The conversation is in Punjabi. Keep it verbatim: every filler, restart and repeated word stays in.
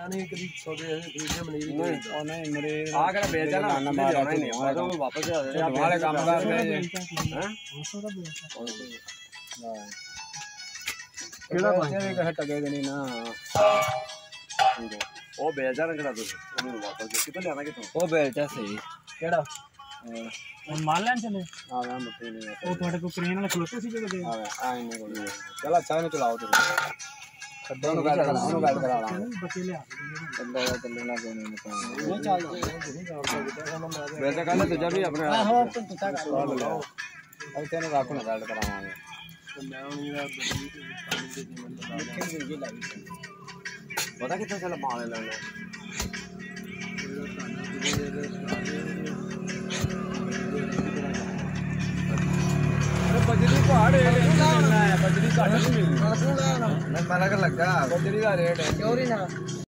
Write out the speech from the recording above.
नहीं कभी सौदे खरीदे मनीर नहीं और नहीं मेरे आ कर बेचा ना ना मार ही नहीं है तो वापस आ जाए हमारे काम कर रहे हैं हैं केड़ा बेचे के टके देनी ना ਉਹ बेचा ना करा ਤੁਸੀਂ ਉਹਨੂੰ ਵਾਪਸ ਕਿੱਥੇ ਲਿਆਣਾ ਕਿੱਥੋਂ ਉਹ बेचा सही ਕਿਹੜਾ ਹੁਣ ਮਾਲ ਲੈਣ ਚਲੇ ਆ ਗਿਆ ਮੱਤੀ ਨਹੀਂ ਉਹ ਤੁਹਾਡੇ ਕੋਲ ਕ੍ਰੇਨ ਵਾਲੇ ਖਲੋਤੇ ਸੀ ਜਦੋਂ ਗਏ ਆ ਗਿਆ ਆ ਨਹੀਂ ਕੋਈ ਚਲ ਅੱਛਾ ਇਹਨੂੰ ਚਲਾਓ ਤੁਸੀਂ ਖੱਡੇ ਨੂੰ ਗੱਲ ਕਰਾ ਉਹਨੂੰ ਗੱਲ ਕਰਾ ਲਾਂ ਬੱਚੇ ਲਿਆ ਅੱਡਾ ਦਾ ਚੱਲਣ ਲੱਗ ਗਏ ਨੇ ਉਹ ਚੱਲ ਵੈਸੇ ਕਹਿੰਦੇ ਦੂਜਾ ਵੀ ਆਪਣੇ ਆਹੋ ਤੂੰ ਤੁੱਤਾ ਕਰ ਲਓ ਉਹ ਤੈਨੂੰ ਰੱਖ ਨੂੰ ਗੱਲ ਕਰਾਵਾਂਗੇ ਮੈਂ ਹੁਣ ਇਹਦਾ ਬਦਲੀ ਦੀ ਮੰਨ ਪਤਾ ਕਿੱਥੇ ਚੱਲ ਮਾਲ ਲੈਣਾ बजरी पहाड़ है बजरी घट नहीं मिलनी मैं लगा बजरी का रेट है क्यों नहीं ना